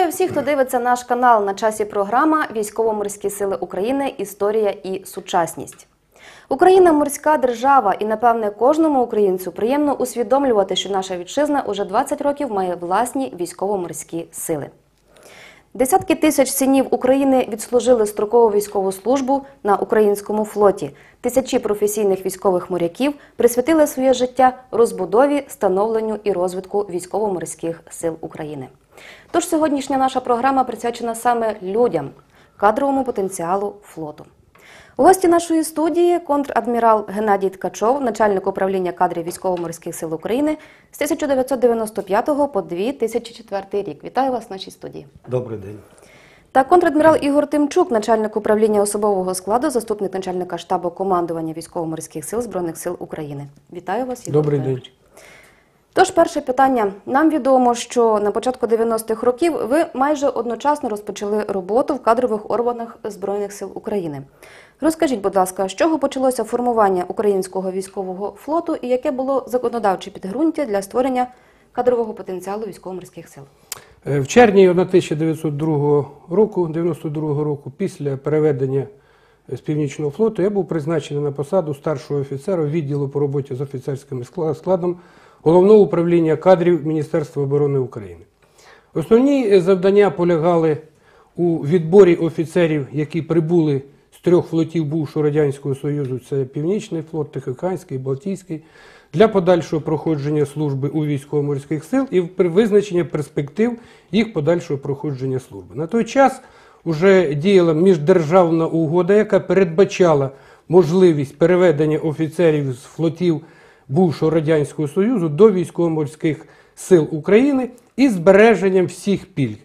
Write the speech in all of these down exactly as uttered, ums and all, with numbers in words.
Вітаю всіх, хто дивиться наш канал. На часі програма «Військово-морські сили України. Історія і сучасність». Україна – морська держава і, напевне, кожному українцю приємно усвідомлювати, що наша вітчизна уже двадцять років має власні військово-морські сили. Десятки тисяч синів України відслужили строкову військову службу на українському флоті. Тисячі професійних військових моряків присвятили своє життя розбудові, становленню і розвитку військово-морських сил України. Тож сьогоднішня наша програма присвячена саме людям, кадровому потенціалу флоту. У гості нашої студії контр-адмірал Геннадій Ткачов, начальник управління кадрів Військово-морських сил України з тисяча дев'ятсот дев'яносто п'ятого по дві тисячі четвертий рік. Вітаю вас в нашій студії. Добрий день. Та контр-адмірал Ігор Тимчук, начальник управління особового складу, заступник начальника штабу командування Військово-морських сил Збройних сил України. Вітаю вас, Ігор. Добрий день. Тож, перше питання. Нам відомо, що на початку дев'яностих років ви майже одночасно розпочали роботу в кадрових органах Збройних сил України. Розкажіть, будь ласка, з чого почалося формування українського військового флоту і яке було законодавче підґрунтя для створення кадрового потенціалу військово-морських сил? В червні тисяча дев'ятсот другого року, дев'яносто другого року, після переведення з Північного флоту, я був призначений на посаду старшого офіцера відділу по роботі з офіцерським складом Головного управління кадрів Міністерства оборони України. Основні завдання полягали у відборі офіцерів, які прибули з трьох флотів бувшого Радянського Союзу, це Північний флот, Тихоокеанський, Балтійський, для подальшого проходження служби у військово-морських сил і визначення перспектив їх подальшого проходження служби. На той час вже діяла міждержавна угода, яка передбачала можливість переведення офіцерів з флотів бувшого Радянського Союзу до військово-морських сил України із збереженням всіх пільг.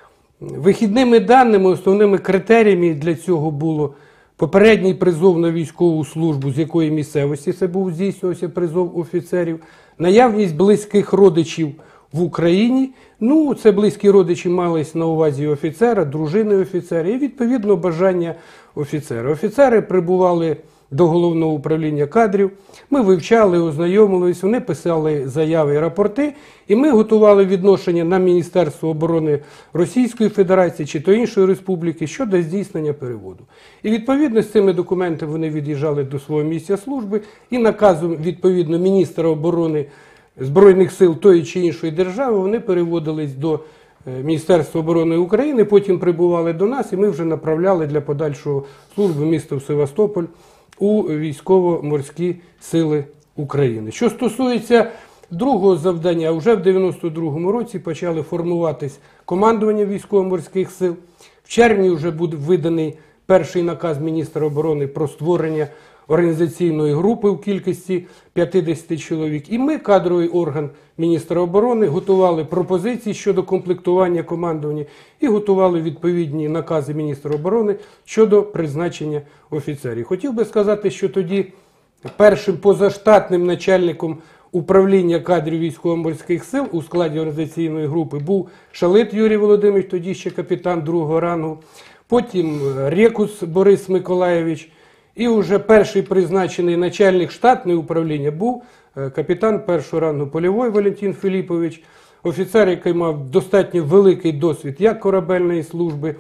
Вихідними даними, основними критеріями для цього було попередній призов на військову службу, з якої місцевості це був здійснювався призов офіцерів, наявність близьких родичів в Україні, ну це близькі родичі мались на увазі офіцера, дружини офіцера і відповідно бажання офіцера. Офіцери прибували до Головного управління кадрів, ми вивчали, ознайомились, вони писали заяви і рапорти, і ми готували відношення на Міністерство оборони Російської Федерації чи то іншої республіки щодо здійснення переводу. І відповідно з цими документами вони від'їжджали до свого місця служби і наказом відповідно міністра оборони Збройних сил тої чи іншої держави вони переводились до Міністерства оборони України, потім прибували до нас і ми вже направляли для подальшого служби місто Севастополь у військово-морські сили України. Що стосується другого завдання, вже в дев'яносто другому році почали формуватись командування військово-морських сил. В червні вже буде виданий перший наказ міністра оборони про створення організаційної групи в кількості п'ятдесят чоловік. І ми, кадровий орган міністра оборони, готували пропозиції щодо комплектування командування і готували відповідні накази міністра оборони щодо призначення офіцерів. Хотів би сказати, що тоді першим позаштатним начальником управління кадрів військово-морських сил у складі організаційної групи був Шалит Юрій Володимирович, тоді ще капітан другого рангу, потім Рекус Борис Миколайович, і вже перший призначений начальник штатного управління був капітан першого рангу Польовий Валентин Філіпович, офіцер, який мав достатньо великий досвід як корабельної служби,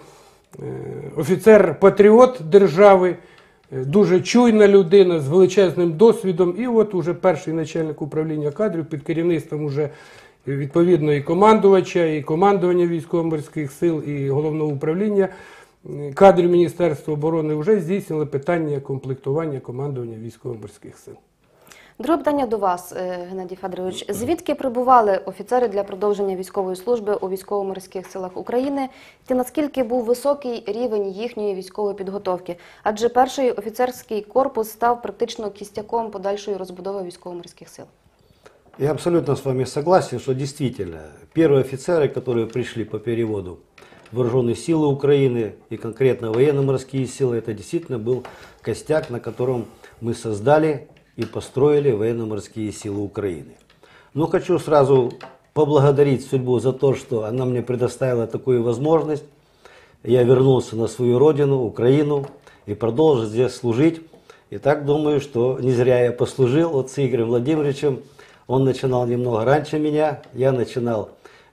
офіцер-патріот держави, дуже чуйна людина з величезним досвідом. І от уже перший начальник управління кадрів під керівництвом уже відповідно і командувача, і командування військово-морських сил, і головного управління кадрів Міністерства оборони вже здійснили питання комплектування командування військово-морських сил. Друге питання до вас, Геннадій Федорович. Звідки прибували офіцери для продовження військової служби у військово-морських силах України? І наскільки був високий рівень їхньої військової підготовки? Адже перший офіцерський корпус став практично кістяком подальшої розбудови військово-морських сил. Я абсолютно с вами согласен, что действительно первые офицеры, которые пришли по переводу в Вооруженные силы Украины и конкретно военно-морские силы, это действительно был костяк, на котором мы создали и построили военно-морские силы Украины. Но хочу сразу поблагодарить судьбу за то, что она мне предоставила такую возможность. Я вернулся на свою родину, Украину, и продолжил здесь служить. И так думаю, что не зря я послужил вот с Игорем Владимировичем. Он начинал немного раньше меня, я начинал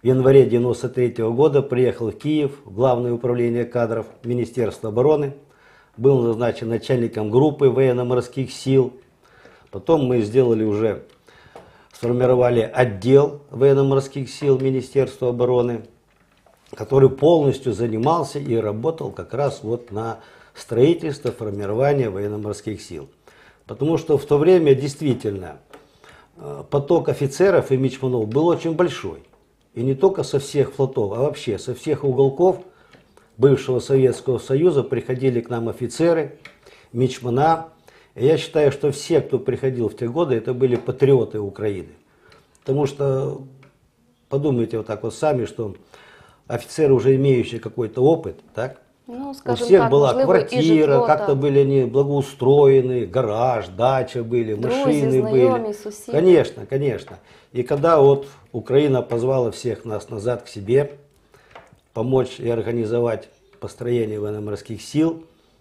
в январе девяносто третьего года приехал в Киев, в Главное управление кадров Министерства обороны, был назначен начальником группы военно-морских сил. Потом мы сделали уже, сформировали отдел военно-морских сил Министерства обороны, который полностью занимался и работал как раз вот на строительство, формирование военно-морских сил. Потому что в то время действительно поток офицеров и мичманов был очень большой. И не только со всех флотов, а вообще со всех уголков бывшего Советского Союза приходили к нам офицеры, мичмана. И я считаю, что все, кто приходил в те годы, это были патриоты Украины. Потому что, подумайте вот так вот сами, что офицеры, уже имеющие какой-то опыт, так? Ну, У скажем всех так, была можливо, і квартира, житло, как-то так. были они благоустроены, гараж, дача были, Друзі, машины знайомі, были. сусіди. Конечно, конечно. И когда вот Украина позвала всех нас назад к себе, помочь и организовать построение военно-морских сил,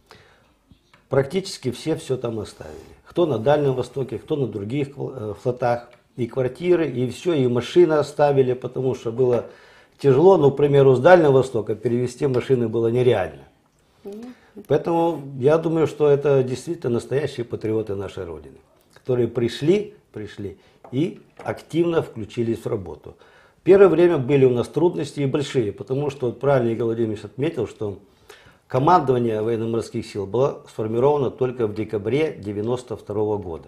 практически все все там оставили. Кто на Дальнем Востоке, кто на других э, флотах. И квартиры, и все, и машины оставили, потому что было тяжело. Ну, к примеру, с Дальнего Востока перевести машины было нереально. Поэтому я думаю, что это действительно настоящие патриоты нашей Родины, которые пришли, пришли и активно включились в работу. Первое время были у нас трудности и большие, потому что, вот правильно Игорь Владимирович отметил, что командование военно-морских сил было сформировано только в декабре девяносто второго года.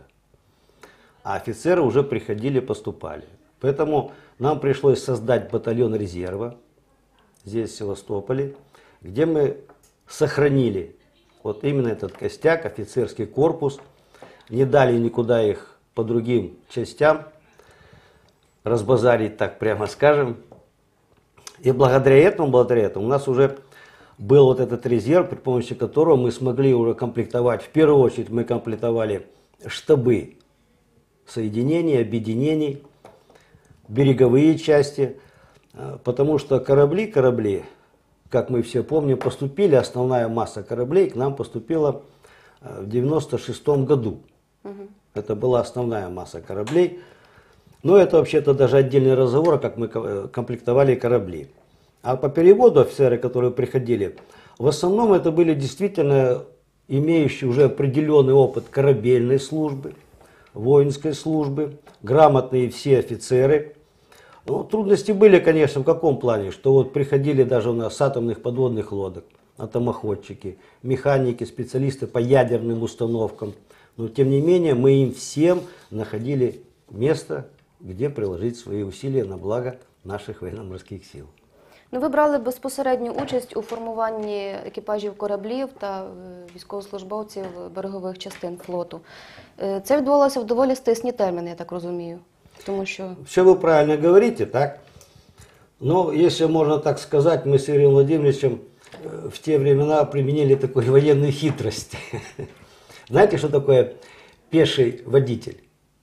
А офицеры уже приходили, поступали. Поэтому нам пришлось создать батальон резерва здесь, в Севастополе, где мы сохранили вот именно этот костяк, офицерский корпус, не дали никуда их по другим частям разбазарить, так прямо скажем. И благодаря этому, благодаря этому у нас уже был вот этот резерв, при помощи которого мы смогли уже комплектовать. В первую очередь мы комплектовали штабы соединений, объединений, береговые части, потому что корабли, корабли, как мы все помним, поступили, основная масса кораблей к нам поступила в девяносто шестом году. Угу. Это была основная масса кораблей. Но это вообще-то даже отдельный разговор, как мы комплектовали корабли. А по переводу офицеры, которые приходили, в основном это были действительно имеющие уже определенный опыт корабельной службы, воинской службы, грамотные все офицеры. Ну, трудности были, конечно, в каком плане, что вот приходили даже у нас с атомных подводных лодок, атомоходчики, механики, специалисты по ядерным установкам. Но тем не менее мы им всем находили место, где приложить свои усилия на благо наших военно-морских сил. Ну, ви брали безпосередню участь у формуванні екіпажів кораблів та військовослужбовців берегових частин флоту. Це відбувалося в доволі стисні терміни, я так розумію. Тому що... Все вы правильно говорите, так? Но, если можно так сказать, мы с Игорем Владимировичем в те времена применили такую военную хитрость. Знаете, что такое пеший водитель?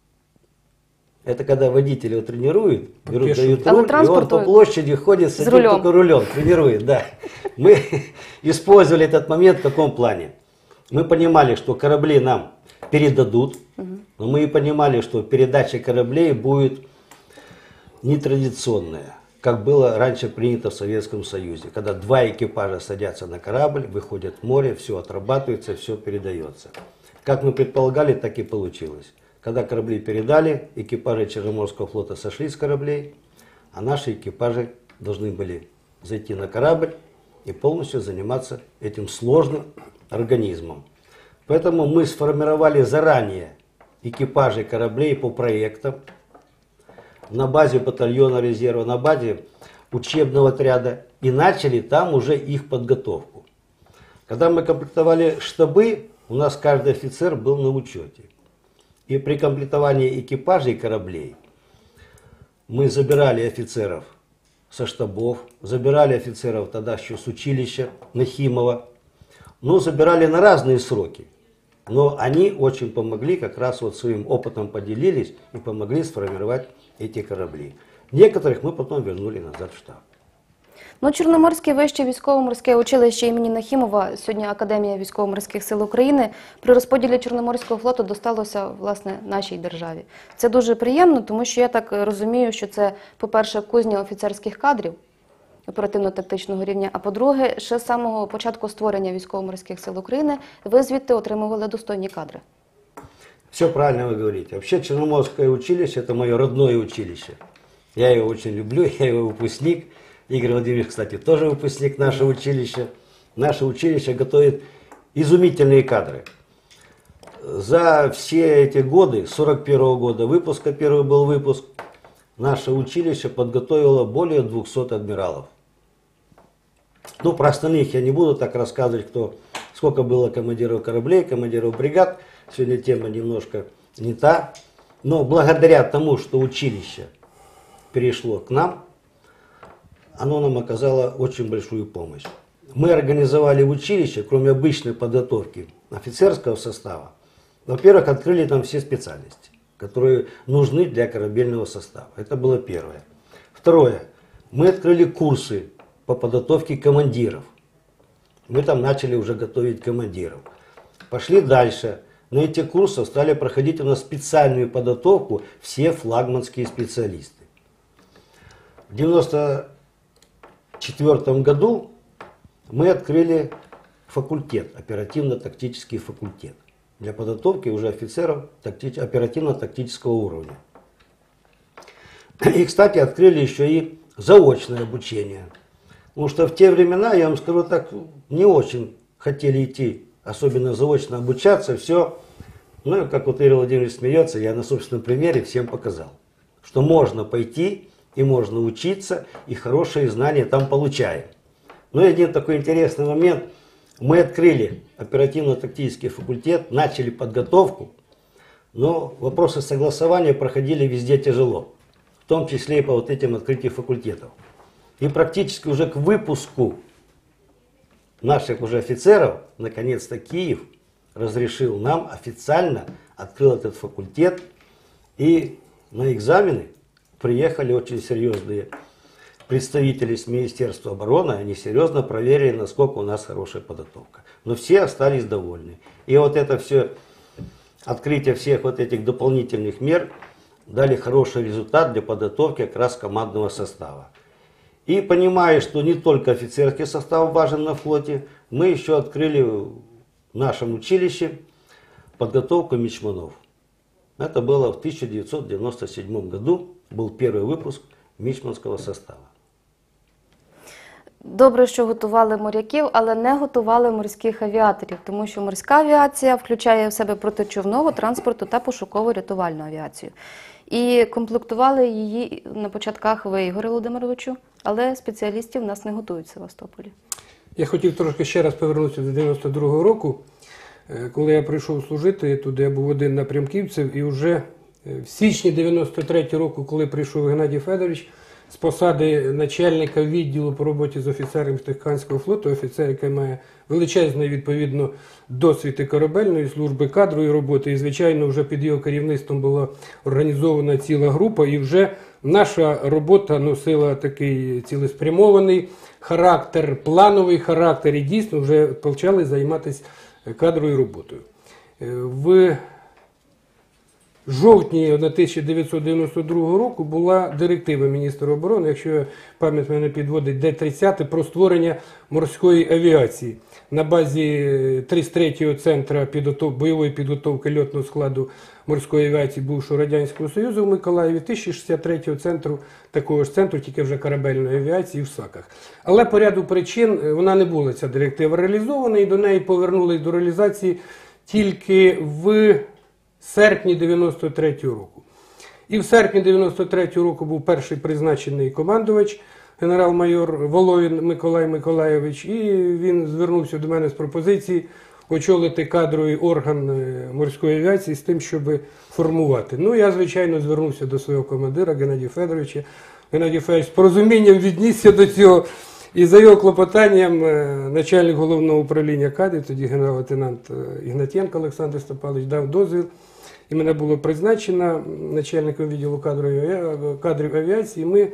Это когда водителя его тренируют, берут, дают руль, и он по площади ходит с одним только рулем, тренирует, да. Мы использовали этот момент в каком плане? Мы понимали, что корабли нам передадут, но мы и понимали, что передача кораблей будет нетрадиционная, как было раньше принято в Советском Союзе, когда два экипажа садятся на корабль, выходят в море, все отрабатывается, все передается. Как мы предполагали, так и получилось. Когда корабли передали, экипажи Черноморского флота сошли с кораблей, а наши экипажи должны были зайти на корабль и полностью заниматься этим сложным организмом. Поэтому мы сформировали заранее экипажи кораблей по проектам на базе батальона резерва, на базе учебного отряда и начали там уже их подготовку. Когда мы комплектовали штабы, у нас каждый офицер был на учете. И при комплектовании экипажей кораблей мы забирали офицеров со штабов, забирали офицеров тогда еще с училища Нахимова, но забирали на разные сроки. Но они очень помогли, как раз вот своим опытом поделились и помогли сформировать эти корабли. Некоторых мы потом вернули назад в штаб. Ну, Чорноморське вище військово-морське училище імені Нахімова, сьогодні Академія військово-морських сил України, при розподілі Чорноморського флоту досталося, власне, нашій державі. Це дуже приємно, тому що я так розумію, що це, по-перше, кузня офіцерських кадрів оперативно-тактичного рівня, а по-друге, ще з самого початку створення військово-морських сил України ви звідти отримували достойні кадри. Все правильно вы говорите. Вообще Черноморское училище – это мое родное училище. Я его очень люблю, я его выпускник. Игорь Владимирович, кстати, тоже выпускник нашего училища. Наше училище готовит изумительные кадры. За все эти годы, с сорок первого года выпуска, первый был выпуск, наше училище подготовило более двухсот адмиралов. Ну, про остальных я не буду так рассказывать, кто, сколько было командиров кораблей, командиров бригад. Сегодня тема немножко не та. Но благодаря тому, что училище перешло к нам, оно нам оказало очень большую помощь. Мы организовали в училище, кроме обычной подготовки офицерского состава, во-первых, открыли там все специальности, которые нужны для корабельного состава. Это было первое. Второе. Мы открыли курсы по подготовке командиров. Мы там начали уже готовить командиров. Пошли дальше. На этих курсах стали проходить у нас специальную подготовку все флагманские специалисты. В девяносто четвёртом году мы открыли факультет, оперативно-тактический факультет, для подготовки уже офицеров оперативно-тактического уровня. И, кстати, открыли еще и заочное обучение. Потому что в те времена, я вам скажу так, не очень хотели идти, особенно заочно обучаться, все. Ну, как вот Игорь Владимирович смеется, я на собственном примере всем показал, что можно пойти и можно учиться, и хорошие знания там получаем. Но один такой интересный момент. Мы открыли оперативно-тактический факультет, начали подготовку, но вопросы согласования проходили везде тяжело, в том числе и по вот этим открытиям факультетов. И практически уже к выпуску наших уже офицеров, наконец-то Киев разрешил нам официально, открыл этот факультет, и на экзамены приехали очень серьезные представители с Министерства обороны, они серьезно проверили, насколько у нас хорошая подготовка. Но все остались довольны. И вот это все, открытие всех вот этих дополнительных мер дали хороший результат для подготовки как раз командного состава. И понимая, что не только офицерский состав важен на флоте, мы еще открыли в нашем училище подготовку мичманов. Это было в тысяча девятьсот девяносто седьмом году, был первый выпуск мичманского состава. Добре, що готували моряків, але не готували морських авіаторів, тому що морська авіація включає в себе протичовнову, транспорту та пошуково-рятувальну авіацію. І комплектували її на початках ви, Ігорю Володимировичу, але спеціалістів в нас не готують в Севастополі. Я хотів трошки ще раз повернутися до дев'яносто другого року, коли я прийшов служити, туди я був один напрямківців, і вже в січні дев'яносто третього року, коли прийшов Геннадій Федорович, з посади начальника відділу по роботі з офіцерами Тихоокеанського флоту, офіцер, який має величезний, відповідно, досвід і корабельної служби, кадрової роботи, і, звичайно, вже під його керівництвом була організована ціла група, і вже наша робота носила такий цілеспрямований характер, плановий характер, і дійсно вже почали займатися кадровою роботою. В жовтні тисяча дев'ятсот дев'яносто другого року була директива міністра оборони, якщо пам'ять мене підводить, Д тридцять, про створення морської авіації на базі тридцять третього центру підготов... бойової підготовки льотного складу морської авіації бувшого Радянського Союзу в Миколаєві, тисяча шістдесят третього центру, такого ж центру, тільки вже корабельної авіації в Саках. Але по ряду причин вона не була, ця директива, реалізована, і до неї повернулись до реалізації тільки в серпні дев'яносто третього року. І в серпні дев'яносто третього року був перший призначений командувач, генерал-майор Воловін Миколай Миколайович, і він звернувся до мене з пропозиції очолити кадровий орган морської авіації з тим, щоб формувати. Ну, я, звичайно, звернувся до свого командира Геннадія Федоровича. Геннадій Федорович з порозумінням віднісся до цього. І за його клопотанням начальник головного управління КАДи, тоді генерал-лейтенант Ігнатєнко Олександр Степанович, дав дозвіл. І мене було призначено начальником відділу кадрів авіації. Ми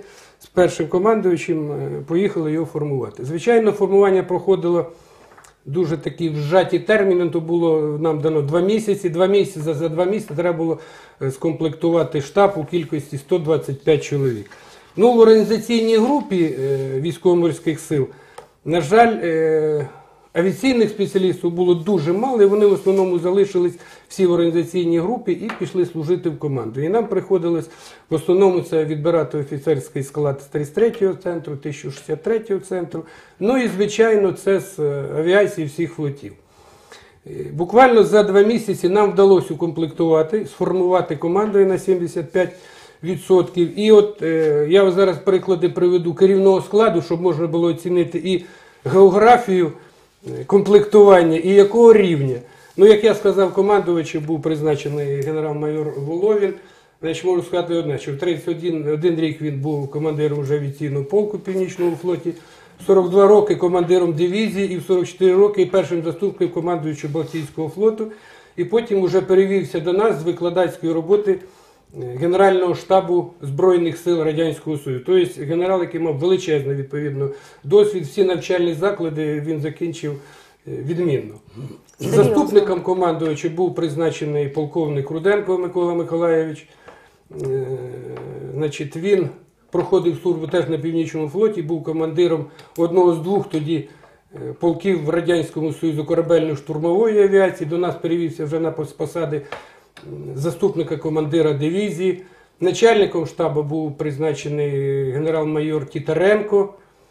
з першим командуючим е, поїхали його формувати. Звичайно, формування проходило дуже такі вжаті терміни, то було нам дано два місяці. Два місяці, за, за два місяці треба було е, скомплектувати штаб у кількості сто двадцять п'ять чоловік. Ну, в організаційній групі е, військово-морських сил, на жаль, е, авіаційних спеціалістів було дуже мало, і вони в основному залишились всі в організаційній групі і пішли служити в команду. І нам приходилось в основному це відбирати офіцерський склад з тридцять третього центру, тисяча шістдесят третього центру, ну і, звичайно, це з авіації всіх флотів. Буквально за два місяці нам вдалося укомплектувати, сформувати команду на сімдесят п'ять відсотків. І от е, я зараз приклади приведу керівного складу, щоб можна було оцінити і географію комплектування, і якого рівня. Ну, як я сказав, командувачем був призначений генерал-майор Воловін. Значить, можу сказати одне, що в тридцять один, один рік він був командиром вже авіаційного полку в Північному флоті, в сорок два роки командиром дивізії і в сорок чотири роки першим заступником командуючого Балтійського флоту. І потім вже перевівся до нас з викладацької роботи Генерального штабу Збройних сил Радянського Союзу. Тобто генерал, який мав величезний, відповідно, досвід, всі навчальні заклади він закінчив відмінно. Заступником командуючого був призначений полковник Руденко Микола Миколайович. Значить, він проходив службу теж на Північному флоті, був командиром одного з двох тоді полків в Радянському Союзу корабельно-штурмової авіації. До нас перевівся вже на посади заступника командира дивізії. Начальником штабу був призначений генерал-майор Тітаренко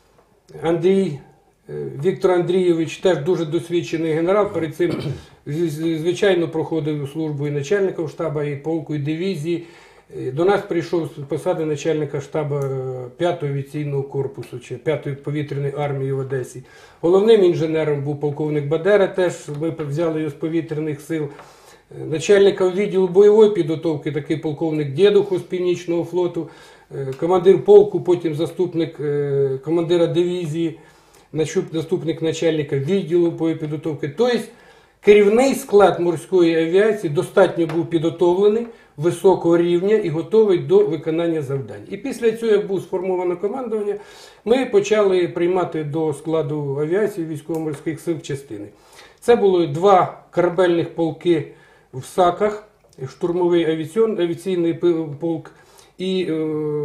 Андрій Віктор Андрійович, теж дуже досвідчений генерал. Перед цим, звичайно, проходив службу і начальником штабу, і полку, і дивізії. До нас прийшов з посади начальника штабу п'ятого авіаційного корпусу, чи п'ятої повітряної армії в Одесі. Головним інженером був полковник Бадера, теж ми взяли його з повітряних сил. Начальником відділу бойової підготовки такий полковник Дєдухов з Північного флоту, командир полку, потім заступник командира дивізії, заступник начальника відділу бойової підготовки. Тобто керівний склад морської авіації достатньо був підготовлений, високого рівня і готовий до виконання завдань. І після цього, як було сформовано командування, ми почали приймати до складу авіації військово-морських сил частини. Це було два корабельних полки в Саках, штурмовий авіаційний полк і е,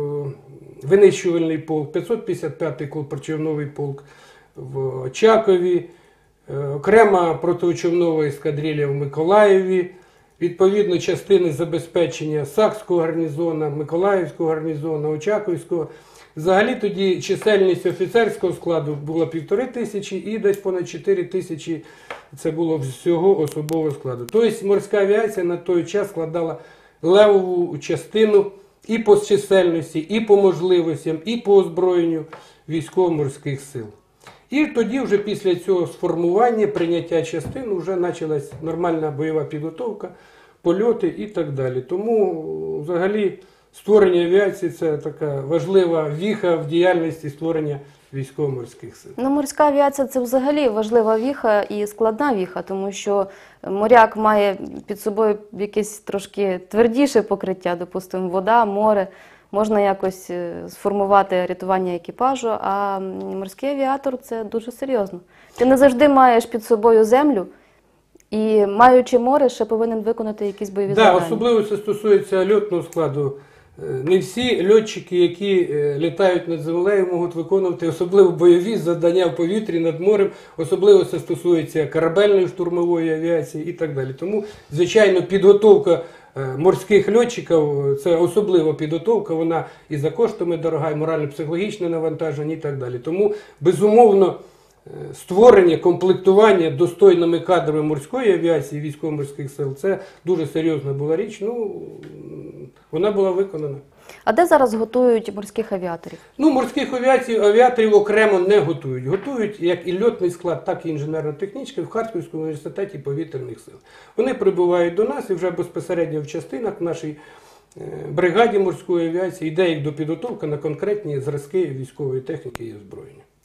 винищувальний полк, п'ятсот п'ятдесят п'ятий колпачовновий полк в Очакові, е, окрема протиочовнова ескадрилья в Миколаєві, відповідно частини забезпечення Сакського гарнізону, Миколаївського гарнізону, Очаковського. Взагалі тоді чисельність офіцерського складу була півтори тисячі і десь понад чотири тисячі це було всього особового складу. Тобто морська авіація на той час складала левову частину і по чисельності, і по можливостям, і по озброєнню військово-морських сил. І тоді вже після цього сформування, прийняття частин, вже почалась нормальна бойова підготовка, польоти і так далі. Тому взагалі створення авіації – це така важлива віха в діяльності створення військово-морських сил. Ну, морська авіація – це взагалі важлива віха і складна віха, тому що моряк має під собою якесь трошки твердіше покриття, допустимо, вода, море. Можна якось сформувати рятування екіпажу, а морський авіатор – це дуже серйозно. Ти не завжди маєш під собою землю, і маючи море, ще повинен виконати якісь бойові да, завдання. Особливо це стосується льотного складу. Не всі льотчики, які літають над землею, можуть виконувати особливо бойові завдання в повітрі, над морем. Особливо це стосується корабельної штурмової авіації і так далі. Тому, звичайно, підготовка морських льотчиків – це особлива підготовка, вона і за коштами дорога, і морально-психологічне навантаження і так далі. Тому, безумовно, створення, комплектування достойними кадрами морської авіації, військово-морських сил – це дуже серйозна була річ, ну, вона була виконана. А де зараз готують морських авіаторів? Ну, морських авіацій, авіаторів окремо не готують. Готують як і льотний склад, так і інженерно-технічний в Харківському університеті повітряних сил. Вони прибувають до нас і вже безпосередньо в частинах в нашій бригаді морської авіації йде їх до підготовки на конкретні зразки військової техніки і озброєння.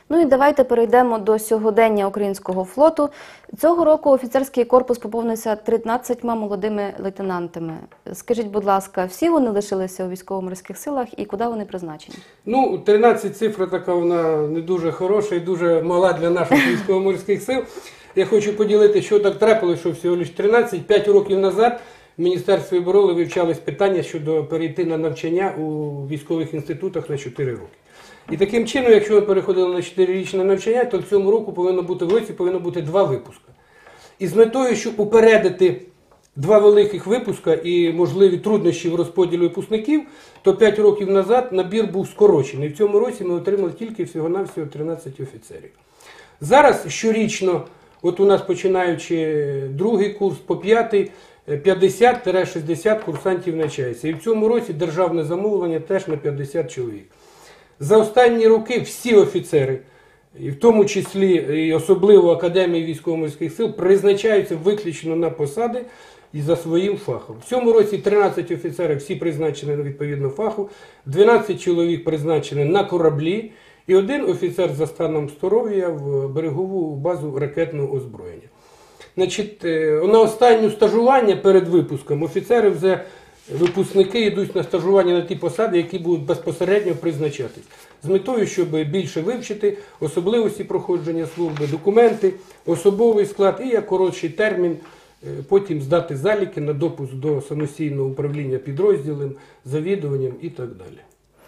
Ну і давайте перейдемо до сьогодення українського флоту. Цього року офіцерський корпус поповнився тринадцятьма молодими лейтенантами. Скажіть, будь ласка, всі вони лишилися у військово-морських силах і куди вони призначені? Ну, тринадцять цифра така, вона не дуже хороша і дуже мала для наших військово-морських сил. Я хочу поділити, що так трапилося, що всього лише тринадцять. П'ять років назад в Міністерстві оборони вивчались питання щодо перейти на навчання у військових інститутах на чотири роки. І таким чином, якщо ми переходили на чотирирічне навчання, то в цьому року повинно бути, в році повинно бути два випуска. І з метою, щоб упередити два великих випуска і можливі труднощі в розподілі випускників, то п'ять років назад набір був скорочений. В цьому році ми отримали тільки всього-навсього тринадцять офіцерів. Зараз щорічно, от у нас починаючи другий курс по п'ятий, п'ятдесят - шістдесят курсантів навчається. І в цьому році державне замовлення теж на п'ятдесят чоловік. За останні роки всі офіцери, і в тому числі і особливо Академії військово-морських сил, призначаються виключно на посади і за своїм фахом. В цьому році тринадцять офіцерів всі призначені на відповідну фаху, дванадцять чоловік призначені на кораблі і один офіцер за станом здоров'я в берегову базу ракетного озброєння. Значить, на останнє стажування перед випуском офіцери вже випускники йдуть на стажування на ті посади, які будуть безпосередньо призначатись. З метою, щоб більше вивчити особливості проходження служби, документи, особовий склад і як коротший термін потім здати заліки на допуск до самостійного управління підрозділом, завідуванням і так далі.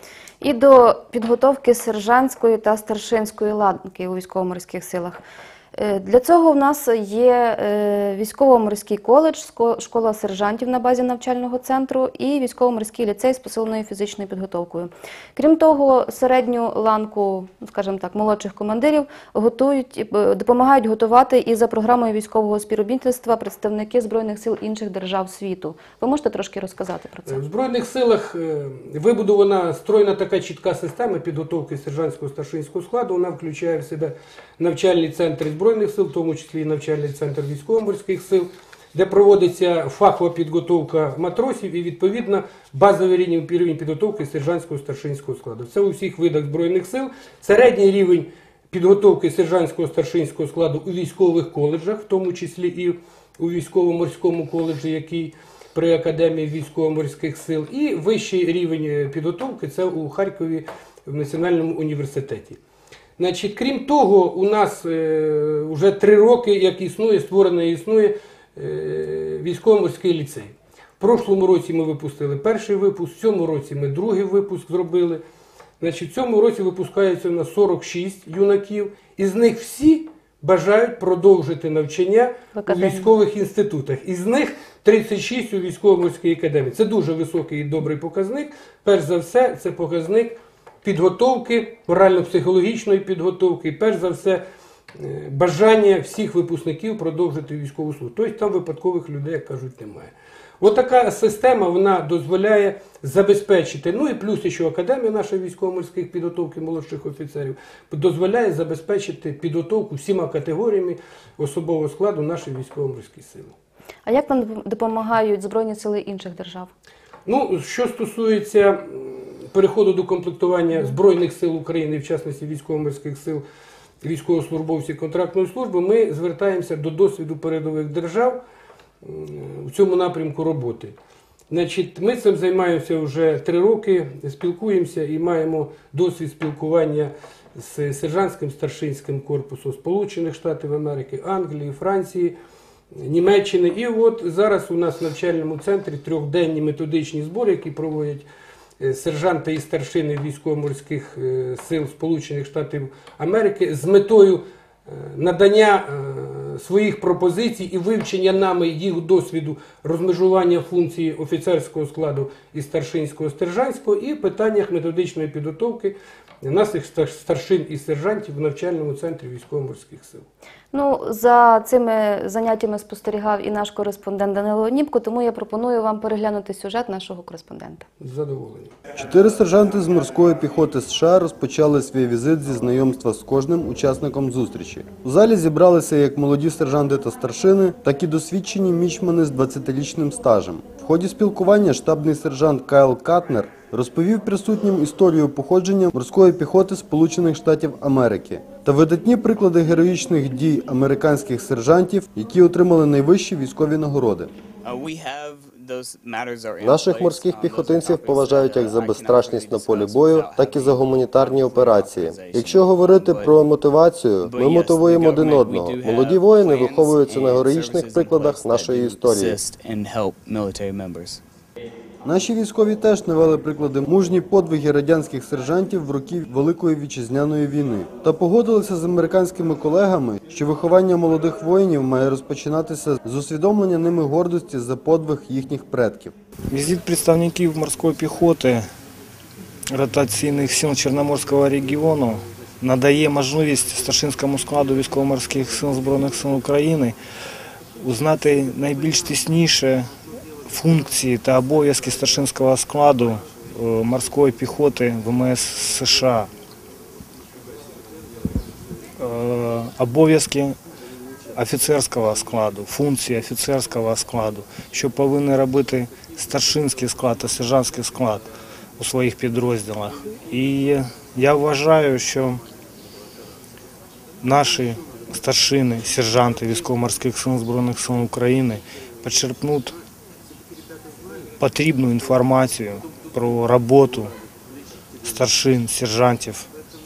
І до підготовки сержантської та старшинської ланки у військово-морських силах. Для цього в нас є військово-морський коледж, школа сержантів на базі навчального центру і військово-морський ліцей з посиленою фізичною підготовкою. Крім того, середню ланку, скажімо так, молодших командирів готують, допомагають готувати і за програмою військового співробітництва представники Збройних сил інших держав світу. Ви можете трошки розказати про це? В Збройних силах вибудована стройна така чітка система підготовки сержантського старшинського складу. Вона включає в себе навчальні центри Збройних сил, в тому числі і навчальний центр військово-морських сил, де проводиться фахова підготовка матросів і, відповідно, базовий рівень, рівень підготовки сержантського старшинського складу. Це у всіх видах Збройних сил. Середній рівень підготовки сержантського старшинського складу у військових коледжах, в тому числі і у військово-морському коледжі, який при Академії військово-морських сил. І вищий рівень підготовки – це у Харкові в Національному університеті. Значить, крім того, у нас е, вже три роки, як існує, створений і існує е, військово-морський ліцей. В прошлому році ми випустили перший випуск, в цьому році ми другий випуск зробили. Значить, в цьому році випускається у нас сорок шість юнаків, із них всі бажають продовжити навчання у військових інститутах. Із них тридцять шість у військово-морській академії. Це дуже високий і добрий показник. Перш за все, це показник підготовки, морально-психологічної підготовки, перш за все, бажання всіх випускників продовжити військову службу. Тобто там випадкових людей, як кажуть, немає. Ось така система, вона дозволяє забезпечити, ну і плюс ще Академія нашої військово-морських підготовки молодших офіцерів, дозволяє забезпечити підготовку всіма категоріями особового складу нашої військово-морської сили. А як нам допомагають Збройні сили інших держав? Ну, що стосується переходу до комплектування Збройних сил України, в частності військово-морських сил, військовослужбовців контрактної служби, ми звертаємося до досвіду передових держав в цьому напрямку роботи. Значить, ми цим займаємося вже три роки, спілкуємося і маємо досвід спілкування з сержантським старшинським корпусом Сполучених Штатів Америки, Англії, Франції, Німеччини. І от зараз у нас в навчальному центрі трьохденні методичні збори, які проводять сержанти і старшини військово-морських сил Сполучених Штатів Америки з метою надання своїх пропозицій і вивчення нами їх досвіду розмежування функції офіцерського складу і старшинського, сержантського, і в питаннях методичної підготовки наших старшин і сержантів в навчальному центрі військово-морських сил. Ну, за цими заняттями спостерігав і наш кореспондент Данило Оніпко, тому я пропоную вам переглянути сюжет нашого кореспондента. З задоволенням. Чотири сержанти з морської піхоти США розпочали свій візит зі знайомства з кожним учасником зустрічі. У залі зібралися як молоді сержанти та старшини, так і досвідчені мічмани з двадцятирічним стажем. В ході спілкування штабний сержант Кайл Катнер розповів присутнім історію походження морської піхоти Сполучених Штатів Америки та видатні приклади героїчних дій американських сержантів, які отримали найвищі військові нагороди. Наших морських піхотинців поважають як за безстрашність на полі бою, так і за гуманітарні операції. Якщо говорити про мотивацію, ми мотивуємо один одного. Молоді воїни виховуються на героїчних прикладах нашої історії. Наші військові теж навели приклади мужні подвиги радянських сержантів в роки Великої Вітчизняної війни та погодилися з американськими колегами, що виховання молодих воїнів має розпочинатися з усвідомлення ними гордості за подвиг їхніх предків. Візит представників морської піхоти ротаційних сил Чорноморського регіону надає можливість старшинському складу військово-морських сил Збройних сил України узнати найбільш тісніше функції та обов'язки старшинського складу морської піхоти ВМС США, обов'язки офіцерського складу, функції офіцерського складу, що повинен робити старшинський склад та сержантський склад у своїх підрозділах. І я вважаю, що наші старшини, сержанти військово-морських сил Збройних сил України почерпнуть потрібну інформацію про роботу старшин, сержантів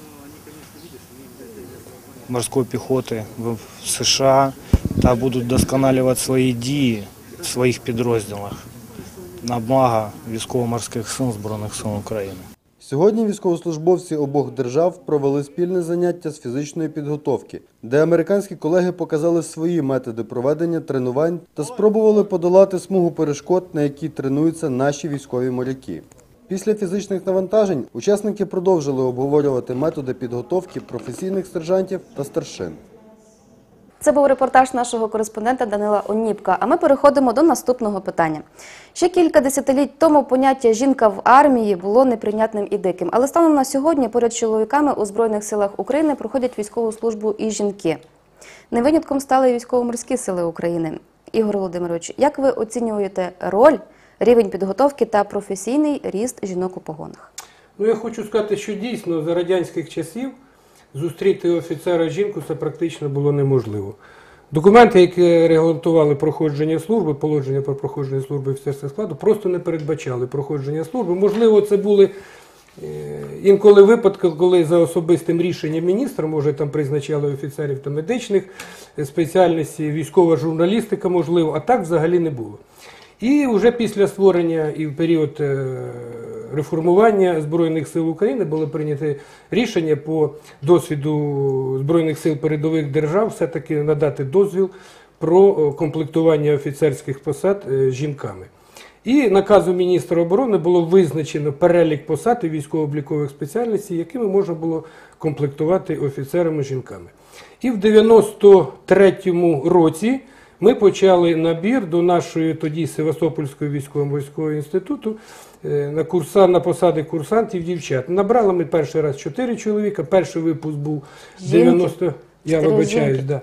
морської піхоти в США та будуть вдосконалювати свої дії в своїх підрозділах на благо військово-морських сил Збройних сил України. Сьогодні військовослужбовці обох держав провели спільне заняття з фізичної підготовки, де американські колеги показали свої методи проведення тренувань та спробували подолати смугу перешкод, на якій тренуються наші військові моряки. Після фізичних навантажень учасники продовжили обговорювати методи підготовки професійних сержантів та старшин. Це був репортаж нашого кореспондента Данила Оніпка, а ми переходимо до наступного питання. Ще кілька десятиліть тому поняття «жінка в армії» було неприйнятним і диким, але станом на сьогодні поряд з чоловіками у Збройних силах України проходять військову службу і жінки. Не винятком стали і військово-морські сили України. Ігор Володимирович, як ви оцінюєте роль, рівень підготовки та професійний ріст жінок у погонах? Ну, я хочу сказати, що дійсно за радянських часів зустріти офіцера жінку це практично було неможливо. Документи, які регламентували проходження служби, положення про проходження служби офіцерського складу, просто не передбачали проходження служби. Можливо, це були інколи випадки, коли за особистим рішенням міністра, може, там призначали офіцерів та медичних спеціальностей, військова журналістика, можливо, а так взагалі не було. І вже після створення і в період реформування Збройних сил України було прийнято рішення по досвіду Збройних сил передових держав все-таки надати дозвіл про комплектування офіцерських посад жінками. І наказом міністра оборони було визначено перелік посад і військово-облікових спеціальностей, якими можна було комплектувати офіцерами-жінками. І в дев'яносто третьому році ми почали набір до нашої тоді Севастопольського військово-морського інституту на, курса, на посади курсантів дівчат. Набрали ми перший раз чотири чоловіка, перший випуск був дев'яносто... Я вибачаюсь, да.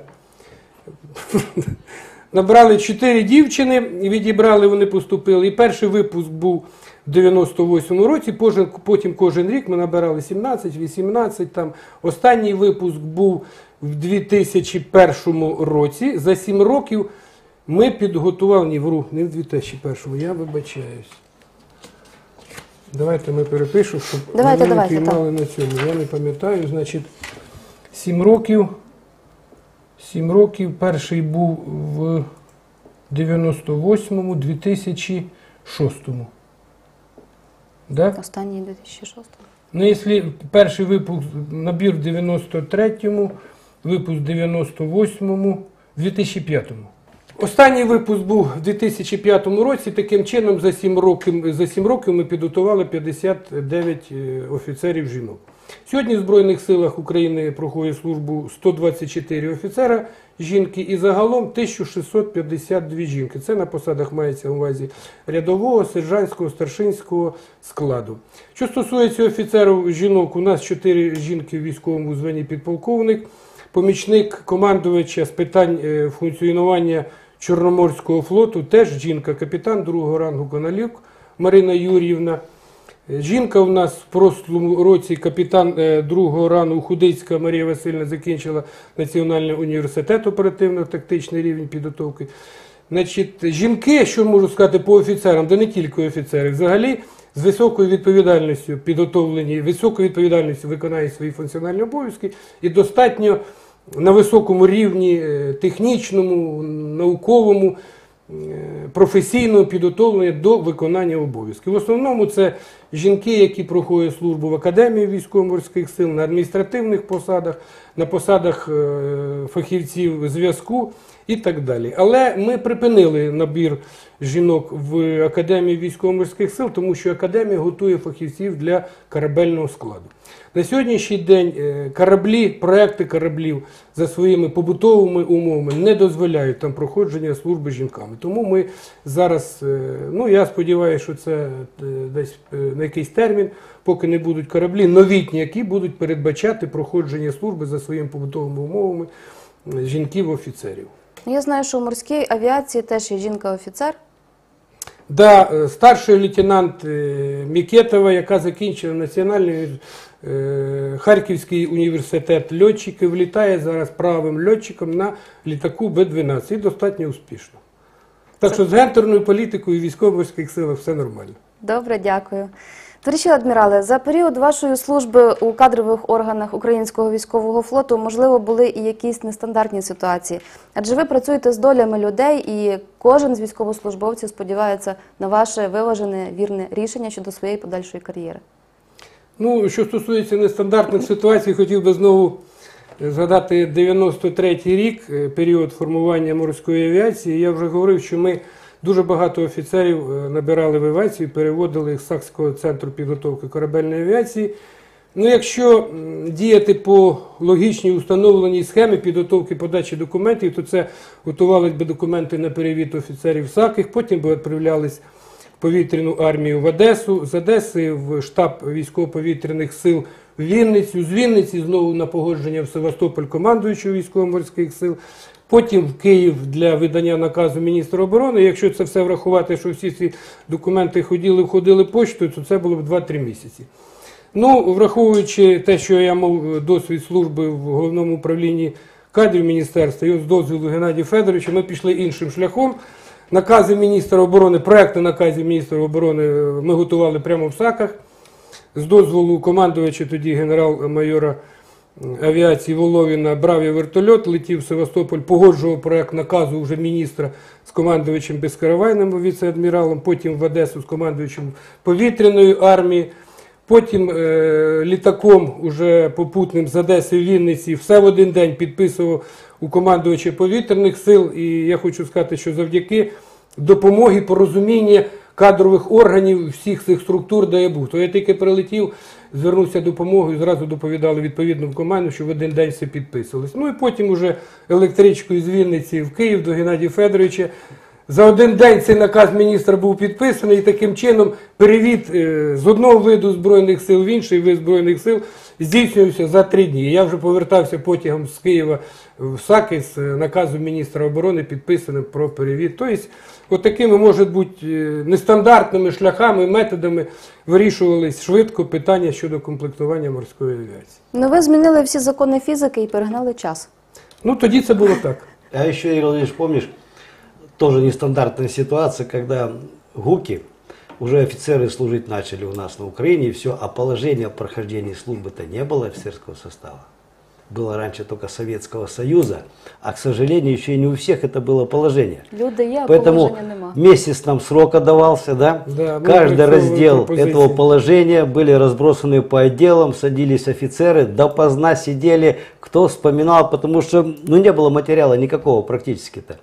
Набрали чотири дівчини, відібрали, вони поступили. І перший випуск був в дев'яносто восьмому році, потім кожен рік ми набирали сімнадцять, вісімнадцять. Там. Останній випуск був в дві тисячі першому році. За сім років ми підготували, ні, вру, не в дві тисячі першому, я вибачаюсь. Давайте ми перепишу, щоб давайте, ми не давайте, піймали на цьому. Я не пам'ятаю, значить, сім років. Сім років, перший був в дев'яносто восьмому, дві тисячі шостому. Да? Останній дві тисячі шостому. Ну, якщо перший випуск, набір в дев'яносто третьому, випуск в дев'яносто восьмому, дві тисячі п'ятому. Останній випуск був в дві тисячі п'ятому році, таким чином за сім років, за сім років ми підготували п'ятдесят дев'ять офіцерів жінок. Сьогодні в Збройних силах України проходить службу сто двадцять чотири офіцера жінки і загалом тисяча шістсот п'ятдесят дві жінки. Це на посадах мається на увазі рядового, сержантського, старшинського складу. Що стосується офіцерів жінок, у нас чотири жінки в військовому званні підполковник, помічник командувача з питань функціонування Чорноморського флоту, теж жінка, капітан другого рангу Коналюк Марина Юріївна. Жінка у нас в прошлому році капітан е, другого рану Худицька Марія Васильівна закінчила Національний університет оперативно-тактичний рівень підготовки. Значить, жінки, що можу сказати по офіцерам, да не тільки офіцери, взагалі з високою відповідальністю підготовлені, високою відповідальністю виконають свої функціональні обов'язки і достатньо на високому рівні е, технічному, науковому, професійно підготовлені до виконання обов'язків. В основному це жінки, які проходять службу в Академії військово-морських сил, на адміністративних посадах, на посадах фахівців зв'язку і так далі. Але ми припинили набір жінок в Академії військово-морських сил, тому що Академія готує фахівців для корабельного складу. На сьогоднішній день кораблі, проекти кораблів за своїми побутовими умовами не дозволяють там проходження служби жінками. Тому ми зараз, ну я сподіваюся, що це десь на якийсь термін, поки не будуть кораблі новітні, які будуть передбачати проходження служби за своїми побутовими умовами жінків-офіцерів. Я знаю, що у морській авіації теж є жінка-офіцер. Да, старший лейтенант Мікетова, яка закінчила Національний е, Харківський університет льотчиків, літає зараз правим льотчиком на літаку Б дванадцять і достатньо успішно. Так що з гендерною політикою в військово-морських силах все нормально. Добре, дякую. Товариші адмірале, за період вашої служби у кадрових органах Українського військового флоту, можливо, були і якісь нестандартні ситуації. Адже ви працюєте з долями людей, і кожен з військовослужбовців сподівається на ваше виважене, вірне рішення щодо своєї подальшої кар'єри. Ну, що стосується нестандартних ситуацій, хотів би знову згадати дев'яносто третій рік, період формування морської авіації. Я вже говорив, що ми дуже багато офіцерів набирали в авіацію, переводили їх з Сакського центру підготовки корабельної авіації. Ну, якщо діяти по логічній установленій схемі підготовки подачі документів, то це готувались би документи на перевід офіцерів Саких, потім би відправлялись в повітряну армію в Одесу, з Одеси в штаб військово-повітряних сил в Вінницю, з Вінниці знову на погодження в Севастополь командуючого військово-морських сил, потім в Київ для видання наказу міністра оборони. Якщо це все врахувати, що всі ці документи ходили, входили поштою, то це було б два-три місяці. Ну, враховуючи те, що я мав досвід служби в головному управлінні кадрів міністерства, і з дозволу Геннадія Федоровича, ми пішли іншим шляхом. Накази міністра оборони, проекти наказів міністра оборони ми готували прямо в Саках. З дозволу командувача тоді генерал-майора авіації Воловіна брав я вертольот, летів в Севастополь, погоджував проект наказу вже міністра з командувачем Безкаравайним, віце-адміралом, потім в Одесу з командувачем повітряної армії, потім е, літаком уже попутним з Одеси в Вінниці все в один день підписував у командувача повітряних сил. І я хочу сказати, що завдяки допомоги, порозуміння кадрових органів всіх цих структур, де я був. То я тільки прилетів, звернувся допомогою, зразу доповідали відповідно в команду, що в один день все підписувалось. Ну і потім уже електричкою з Вінниці в Київ до Геннадія Федоровича. За один день цей наказ міністра був підписаний, і таким чином перевід з одного виду Збройних сил в інший вид Збройних сил здійснювався за три дні. Я вже повертався потягом з Києва в Саки з наказом міністра оборони, підписаним про перевід. Тобто, от такими, може бути, нестандартними шляхами, методами вирішувались швидко питання щодо комплектування морської авіації. Ну, ви змінили всі закони фізики і перегнали час. Ну, тоді це було так. А еще, Игорь Владимирович, помнишь, тоже нестандартная ситуация, когда ГУКи, уже офицеры служить начали у нас на Украине, и все, а положения о прохождении службы-то не было офицерского состава. Было раньше только Советского Союза, а, к сожалению, еще и не у всех это было положение. Люди є, а Поэтому положення нема. месяц нам срока давался, да? Да, мы Каждый працевали раздел пропозиции. этого положения были разбросаны по отделам, садились офицеры, допоздна сидели, кто вспоминал, потому что ну, не было материала никакого практически-то.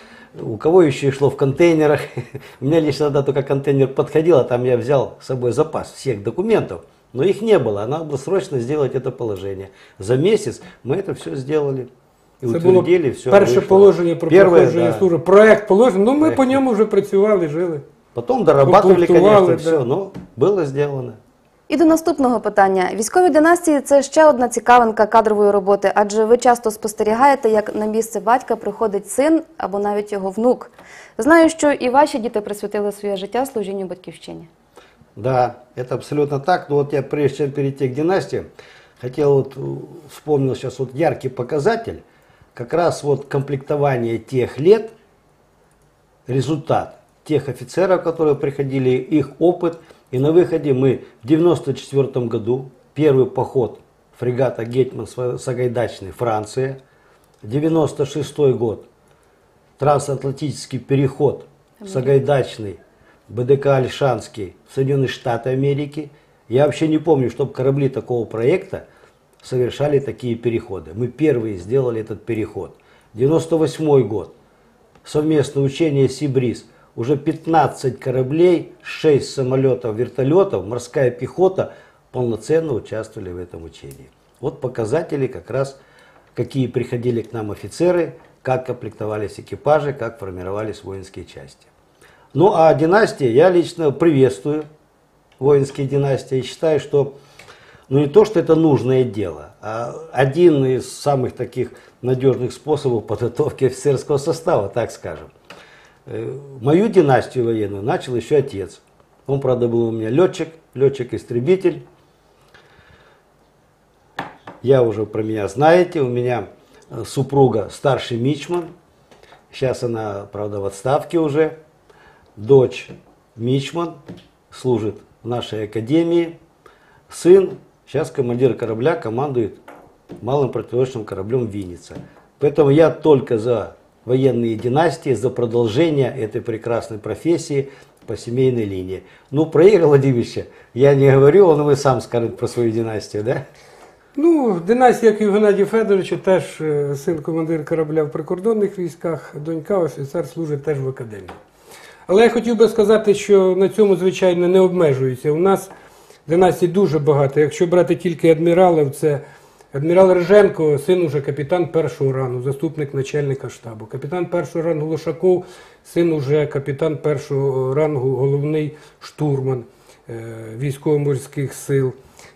У кого еще шло в контейнерах. У меня лично тогда только контейнер подходил, а там я взял с собой запас всех документов. Но их не было, надо было срочно сделать это положение. За месяц мы это все сделали. І Це було утвердили, все перше вийшло. положення про Первое, проходження да. служби. Проект положення, ну ми Проект. по ньому вже працювали, жили. Потом дорабатывали, Комплектовали, конечно, да. все, но было сделано. І до наступного питання. Військові династії – це ще одна цікавинка кадрової роботи, адже ви часто спостерігаєте, як на місце батька приходить син або навіть його внук. Знаю, що і ваші діти присвятили своє життя служінню батьківщині. Да, это абсолютно так. Но вот я, прежде чем перейти к династии, хотел вот, э, вспомнил сейчас вот яркий показатель, как раз вот комплектование тех лет, результат тех офицеров, которые приходили, их опыт. И на выходе мы в девяносто четвёртом году, первый поход фрегата «Гетман» Сагайдачный, Франция, девяносто шестой год, трансатлантический переход Сагайдачный, БДК Ольшанский в Соединенные Штаты Америки. Я вообще не помню, чтобы корабли такого проекта совершали такие переходы. Мы первые сделали этот переход. девяносто восьмой год, совместное учение «Сибриз». Уже пятнадцать кораблей, шесть самолетов, вертолетов, морская пехота полноценно участвовали в этом учении. Вот показатели как раз, какие приходили к нам офицеры, как комплектовались экипажи, как формировались воинские части. Ну а династии, я лично приветствую воинские династии и считаю, что ну не то, что это нужное дело, а один из самых таких надежных способов подготовки офицерского состава, так скажем. Мою династию военную начал еще отец. Он, правда, был у меня летчик, летчик-истребитель. Я уже про меня знаете, у меня супруга старший мичман. Сейчас она, правда, в отставке уже. Дочь мичман, служит в нашей академии. Сын, сейчас командир корабля, командует малым противовочным кораблем «Винница». Поэтому я только за военные династии, за продолжение этой прекрасной профессии по семейной линии. Ну, про Игоря Владимировича я не говорю, он вы сам скажет про свою династию, да? Ну, династія, як і в Геннадія Федоровича, теж е, син командир корабля в прикордонних військах, донька офіцер служить теж в академії. Але я хотів би сказати, що на цьому, звичайно, не обмежується. У нас династій дуже багато. Якщо брати тільки адміралів, це адмірал Риженко, син уже капітан першого рангу, заступник начальника штабу. Капітан першого рангу Лошаков, син уже капітан першого рангу, головний штурман е, військово-морських сил.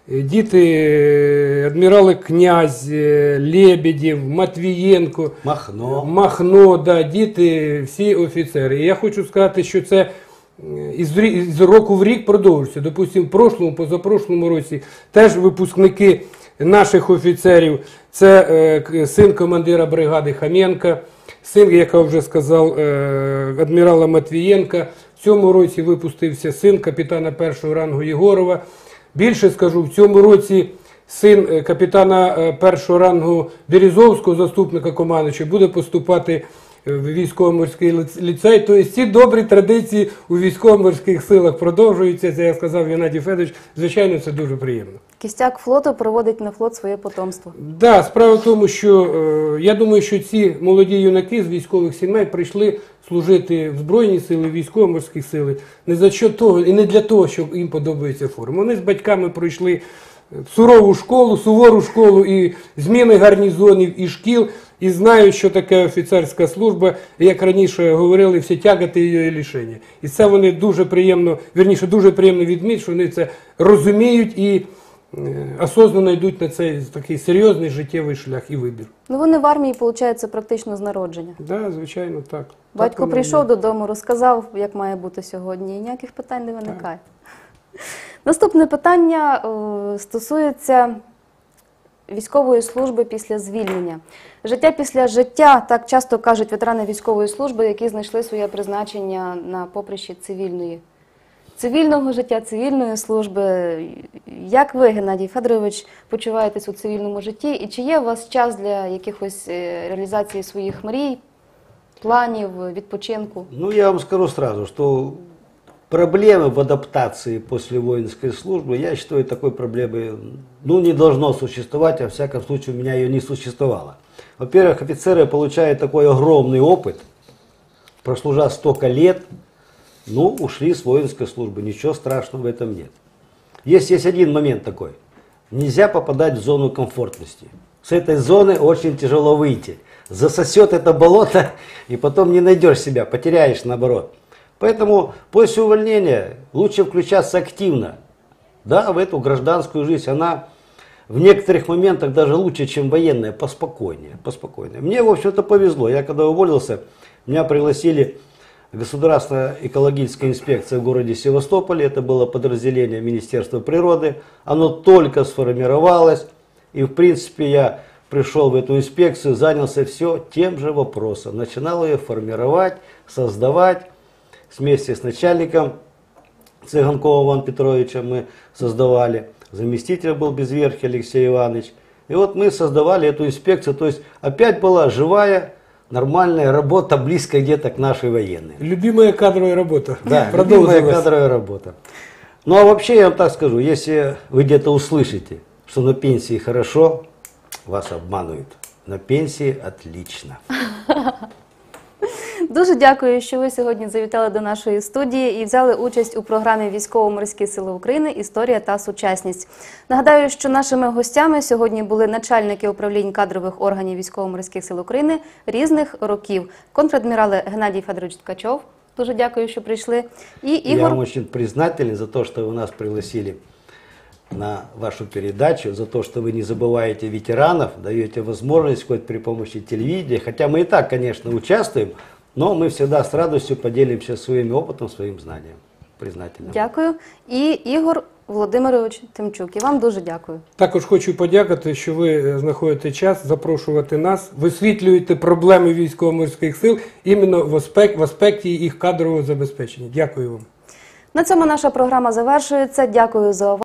Діти адмірали Князь, Лебедєв, Матвієнко, Махно. Махно, да, діти, всі офіцери. І я хочу сказати, що це із, із року в рік продовжується. Допустимо, в прошлому, позапрошлому році теж випускники наших офіцерів. Це е, син командира бригади Хаменка, син, як я вже сказав, е, адмірала Матвієнка. В цьому році випустився син капітана першого рангу Єгорова. Більше скажу, в цьому році син капітана першого рангу Березовського, заступника командуючого, буде поступати в військово-морський ліцей. Тобто ці добрі традиції у військово-морських силах продовжуються. Це, як сказав Геннадій Федорович, звичайно, це дуже приємно. Кістяк флоту проводить на флот своє потомство. Так, да, справа в тому, що е, я думаю, що ці молоді юнаки з військових сімей прийшли служити в Збройні сили, в військово-морські сили не за що того і не для того, щоб їм подобається форма. Вони з батьками пройшли сурову школу, сувору школу і зміни гарнізонів і шкіл, і знають, що таке офіцерська служба, і, як раніше говорили, всі тягати її лишення. І це вони дуже приємно, вірніше, дуже приємно відмітити, що вони це розуміють і осознанно йдуть на цей такий серйозний життєвий шлях і вибір. Ну вони в армії, виходить, практично з народження. Так, да, звичайно, так. Батько так, прийшов додому, розказав, як має бути сьогодні, і ніяких питань не виникає. Наступне питання о, стосується військової служби після звільнення. Життя після життя, так часто кажуть ветерани військової служби, які знайшли своє призначення на поприщі цивільної. Цивільного життя, цивільної служби. Як ви, Геннадій Федорович, почуваєтесь у цивільному житті? І чи є у вас час для якихось реалізації своїх мрій, планів, відпочинку? Ну, я вам скажу сразу, что проблемы в адаптации после воинской службы, я считаю, такой проблемы ну, не должно существовать, а в всяком случае у меня ее не существовало. Во-первых, офицеры получают такой огромный опыт, прослужа столько лет, ну, ушли с воинской службы, ничего страшного в этом нет. Есть, есть один момент такой, нельзя попадать в зону комфортности. С этой зоны очень тяжело выйти. Засосет это болото, и потом не найдешь себя, потеряешь наоборот. Поэтому после увольнения лучше включаться активно, да, в эту гражданскую жизнь. Она в некоторых моментах даже лучше, чем военная, поспокойнее, поспокойнее. Мне, в общем-то, повезло. Я когда уволился, меня пригласили Государственная экологическая инспекция в городе Севастополе, это было подразделение Министерства природы, оно только сформировалось, и в принципе я пришел в эту инспекцию, занялся все тем же вопросом, начинал ее формировать, создавать, вместе с начальником Цыганковым Иваном Петровичем мы создавали, заместитель был Безверхий Алексей Иванович, и вот мы создавали эту инспекцию, то есть опять была живая, нормальная работа, близко где-то к нашей военной. Любимая кадровая работа. Да, любимая Продолжилась. кадровая работа. Ну а вообще я вам так скажу, если вы где-то услышите, что на пенсии хорошо, вас обманывают. На пенсии отлично. Дуже дякую, що ви сьогодні завітали до нашої студії і взяли участь у програмі Військово-морські сили України «Історія та сучасність». Нагадаю, що нашими гостями сьогодні були начальники управлінь кадрових органів Військово-морських сил України різних років. Контр-адмірали Геннадій Федорович Ткачов, дуже дякую, що прийшли, і Я Ігор... вам очень признателен за то, что вы нас пригласили на вашу передачу, за то, что вы не забываете ветеранов, даете возможность хоть при помощи телевидения, хотя мы и так, конечно, участвуем, но мы всегда с радостью поделимся своим опытом, своим знанием. Признательно. Дякую. І Ігор Володимирович Тимчук. І вам дуже дякую. Також хочу подякувати, що ви знаходите час запрошувати нас, висвітлюєте проблеми військово-морських сил іменно в аспекті, в аспекті їх кадрового забезпечення. Дякую вам. На цьому наша програма завершується. Дякую за увагу.